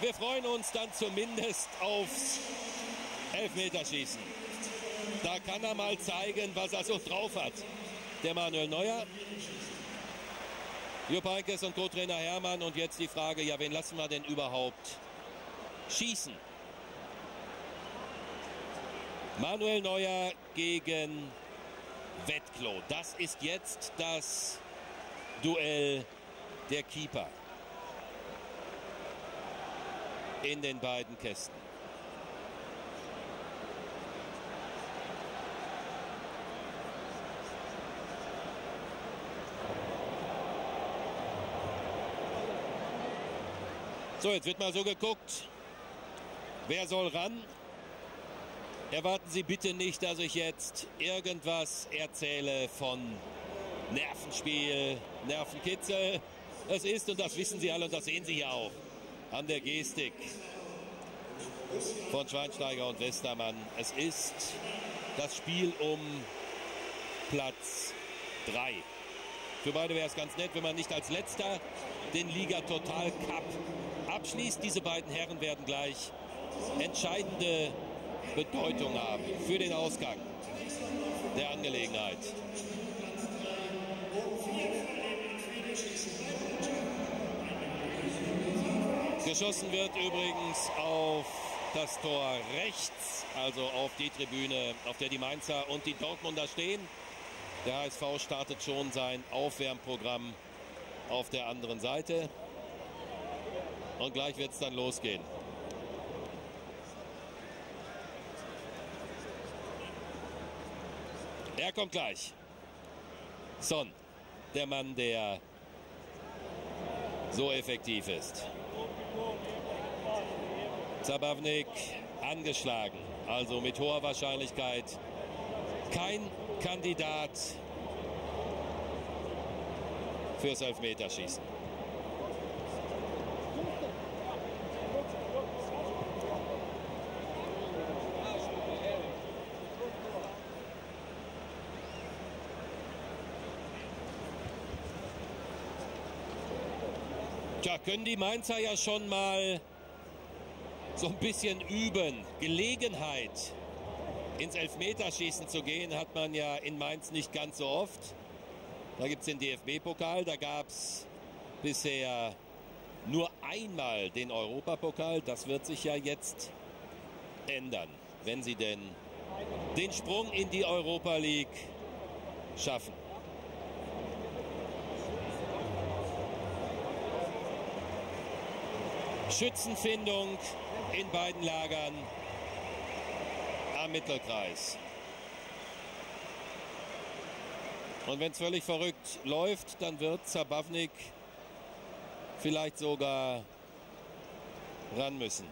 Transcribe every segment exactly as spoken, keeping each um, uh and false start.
Wir freuen uns dann zumindest aufs Elfmeterschießen. Da kann er mal zeigen, was er so drauf hat. Der Manuel Neuer. Jupp Heynckes und Co-Trainer Hermann. Und jetzt die Frage, ja, wen lassen wir denn überhaupt schießen? Manuel Neuer gegen Wettklo. Das ist jetzt das Duell der Keeper in den beiden Kästen. So, jetzt wird mal so geguckt, wer soll ran? Erwarten Sie bitte nicht, dass ich jetzt irgendwas erzähle von Nervenspiel, Nervenkitzel. Es ist, und das wissen Sie alle und das sehen Sie hier auch, an der Gestik von Schweinsteiger und Westermann. Es ist das Spiel um Platz drei. Für beide wäre es ganz nett, wenn man nicht als Letzter den Liga Total Cup abschließt. Diese beiden Herren werden gleich entscheidende Bedeutung haben für den Ausgang der Angelegenheit. Geschossen wird übrigens auf das Tor rechts, also auf die Tribüne, auf der die Mainzer und die Dortmunder stehen. Der H S V startet schon sein Aufwärmprogramm auf der anderen Seite. Und gleich wird es dann losgehen. Er kommt gleich. Son, der Mann, der so effektiv ist. Zabavnik angeschlagen, also mit hoher Wahrscheinlichkeit kein Kandidat fürs Elfmeterschießen. Tja, können die Mainzer ja schon mal so ein bisschen üben. Gelegenheit, ins Elfmeterschießen zu gehen, hat man ja in Mainz nicht ganz so oft. Da gibt es den D F B-Pokal, da gab es bisher nur einmal den Europapokal. Das wird sich ja jetzt ändern, wenn sie denn den Sprung in die Europa League schaffen. Schützenfindung in beiden Lagern am Mittelkreis. Und wenn es völlig verrückt läuft, dann wird Zabavnik vielleicht sogar ran müssen.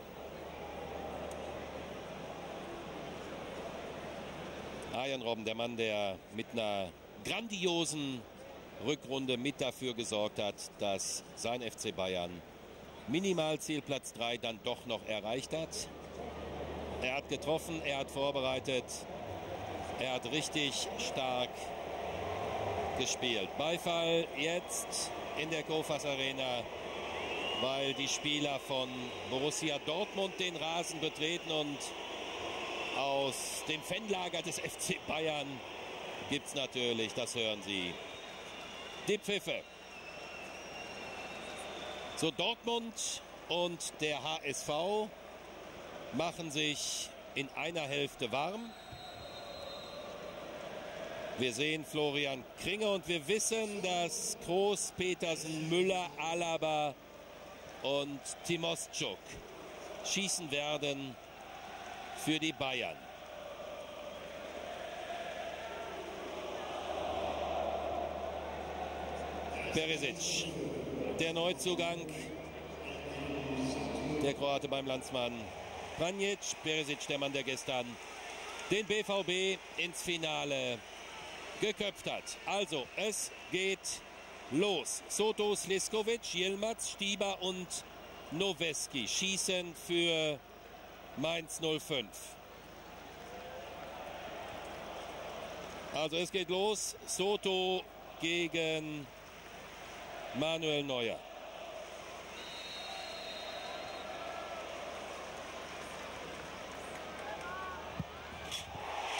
Arjen Robben, der Mann, der mit einer grandiosen Rückrunde mit dafür gesorgt hat, dass sein F C Bayern Minimalziel Platz drei dann doch noch erreicht hat. Er hat getroffen, er hat vorbereitet, er hat richtig stark gespielt. Beifall jetzt in der Kofas Arena, weil die Spieler von Borussia Dortmund den Rasen betreten und aus dem Fanlager des F C Bayern gibt es natürlich, das hören Sie, die Pfiffe. So, Dortmund und der H S V machen sich in einer Hälfte warm. Wir sehen Florian Kringe und wir wissen, dass Kroos, Petersen, Müller, Alaba und Timoschuk schießen werden für die Bayern. Perisic, der Neuzugang, der Kroate beim Landsmann Pranjic. Perisic, der Mann, der gestern den B V B ins Finale geköpft hat. Also, es geht los. Soto, Sliskovic, Yilmaz, Stieber und Noweski schießen für Mainz null fünf. Also, es geht los. Soto gegen Manuel Neuer.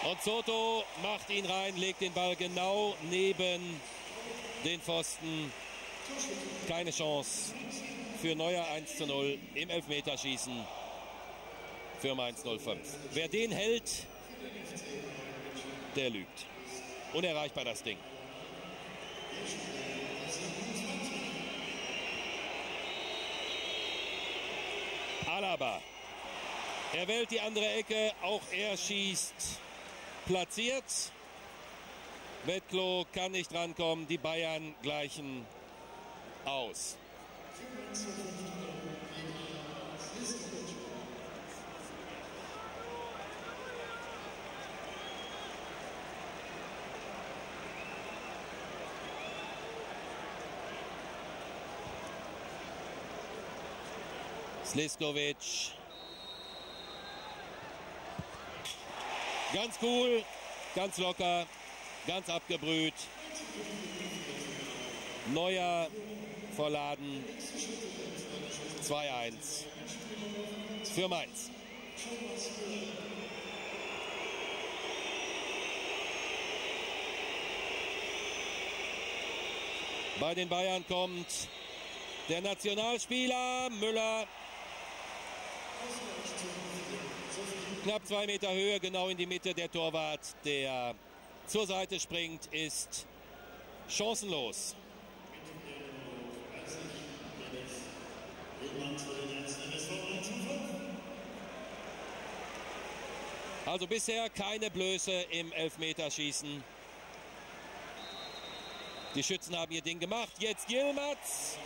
Und Soto macht ihn rein, legt den Ball genau neben den Pfosten. Keine Chance für Neuer. Eins zu null im Elfmeterschießen für Mainz null fünf. Wer den hält, der lügt. Unerreichbar das Ding. Alaba. Er wählt die andere Ecke, auch er schießt platziert. Wetklo kann nicht rankommen, die Bayern gleichen aus. Sliskovic. Ganz cool, ganz locker, ganz abgebrüht. Neuer verladen. zwei eins für Mainz. Bei den Bayern kommt der Nationalspieler Müller. Knapp zwei Meter Höhe, genau in die Mitte. Der Torwart, der zur Seite springt, ist chancenlos. Also bisher keine Blöße im Elfmeterschießen. Die Schützen haben ihr Ding gemacht. Jetzt Yilmaz.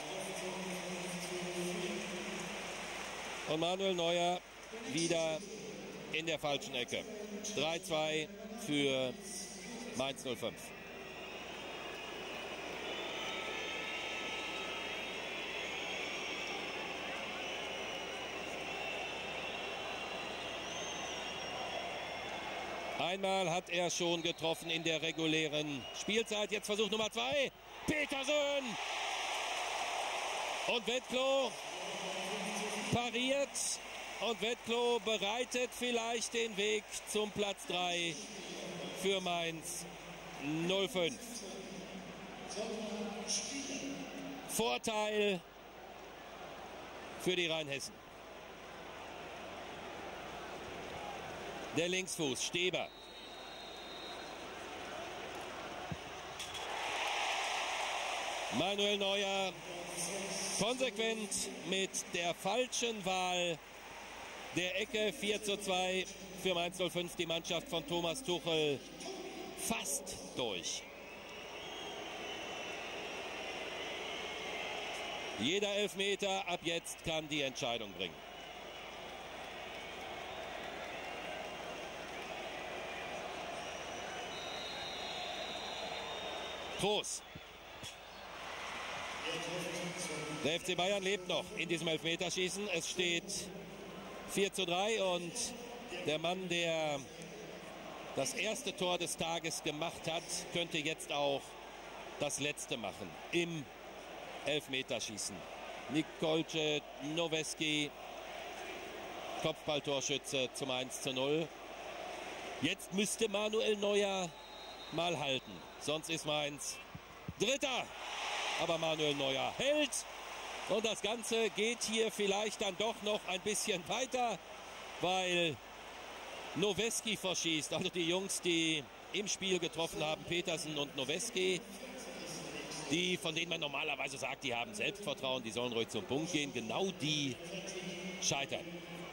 Und Manuel Neuer wieder in der falschen Ecke. drei zwei für Mainz null fünf. Einmal hat er schon getroffen in der regulären Spielzeit. Jetzt Versuch Nummer zwei. Petersen. Und Wetklo pariert. Und Wetklo bereitet vielleicht den Weg zum Platz drei für Mainz null fünf. Vorteil für die Rheinhessen. Der Linksfuß, Steber. Manuel Neuer konsequent mit der falschen Wahl der Ecke. Vier zu zwei für Mainz null fünf. Die Mannschaft von Thomas Tuchel fast durch. Jeder Elfmeter ab jetzt kann die Entscheidung bringen. Groß. Der F C Bayern lebt noch in diesem Elfmeterschießen. Es steht vier zu drei und der Mann, der das erste Tor des Tages gemacht hat, könnte jetzt auch das letzte machen im Elfmeterschießen. Nikolce Noweski, Kopfballtorschütze zum eins zu null. Jetzt müsste Manuel Neuer mal halten, sonst ist Mainz Dritter. Aber Manuel Neuer hält und das Ganze geht hier vielleicht dann doch noch ein bisschen weiter, weil Noweski verschießt. Also die Jungs, die im Spiel getroffen haben, Petersen und Noweski, die, von denen man normalerweise sagt, die haben Selbstvertrauen, die sollen ruhig zum Punkt gehen, genau die scheitern.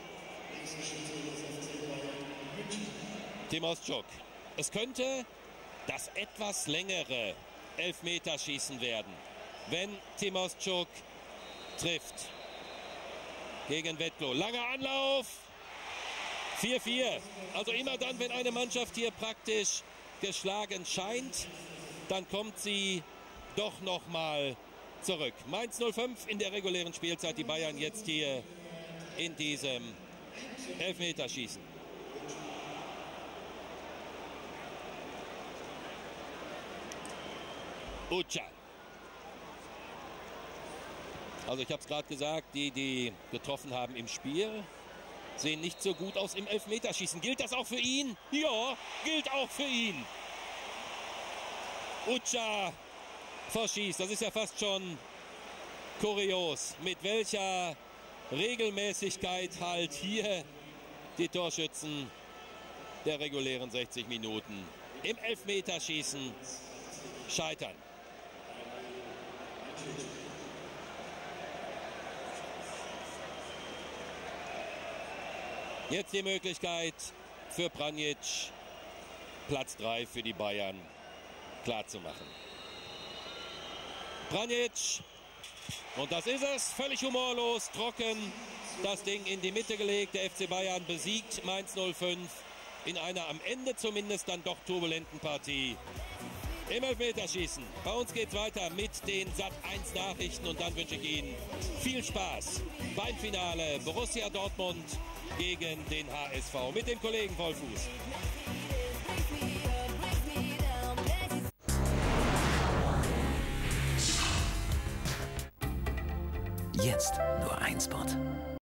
Timostschuk. Es könnte das etwas längere Elfmeterschießen werden, wenn Timostschuk trifft gegen Wetklo. Langer Anlauf. vier vier. Also immer dann, wenn eine Mannschaft hier praktisch geschlagen scheint, dann kommt sie doch noch mal zurück. Mainz null fünf in der regulären Spielzeit. Die Bayern jetzt hier in diesem Elfmeterschießen. Ucha. Also ich habe es gerade gesagt, die, die getroffen haben im Spiel, sehen nicht so gut aus im Elfmeterschießen. Gilt das auch für ihn? Ja, gilt auch für ihn. Ucha verschießt. Das ist ja fast schon kurios, mit welcher Regelmäßigkeit halt hier die Torschützen der regulären sechzig Minuten im Elfmeterschießen scheitern. Jetzt die Möglichkeit für Pranjic, Platz drei für die Bayern klarzumachen. Pranjic, und das ist es, völlig humorlos, trocken, das Ding in die Mitte gelegt. Der F C Bayern besiegt Mainz null fünf in einer am Ende zumindest dann doch turbulenten Partie im Elfmeterschießen. Bei uns geht's weiter mit den Sat eins Nachrichten und dann wünsche ich Ihnen viel Spaß beim Finale Borussia Dortmund gegen den H S V mit dem Kollegen Vollfuß. Jetzt nur ein Spot.